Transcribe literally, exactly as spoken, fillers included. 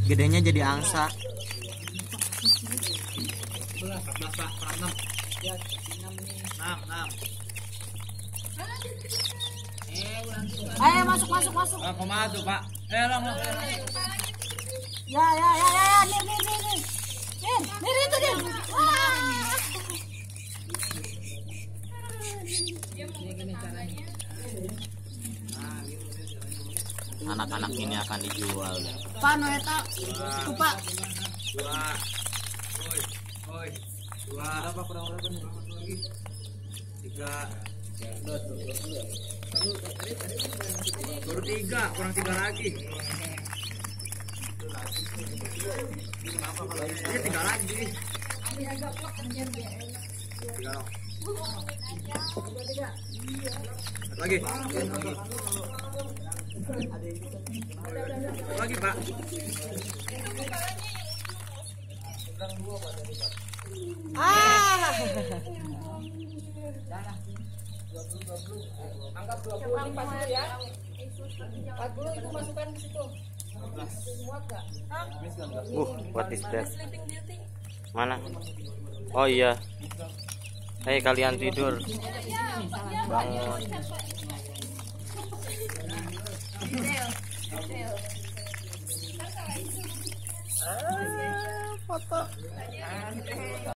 Gedenya jadi angsa. Ayo masuk masuk masuk. Ah, kumaha tuh, Pak? Eh, long, long. Ya ya ya ya, ya. Nih nih nih nih. Nih, nih itu nih. Wah. Anak-anak ini akan dijual. Pak Noeta, tuh Pak. Dua. Oi, oi. Dua. Berapa kurang berapa nih? Tiga. Baru tiga, kurang tiga lagi. Ini tiga lagi. Tiga dong. Satu lagi. Satu lagi, Pak. Ah. Anggap dua puluh empat puluh ya. empat puluh itu masukkan di situ. Muat enggak? Uh, what is that? Mana? Oh iya. Hei kalian tidur. Bangun. Foto.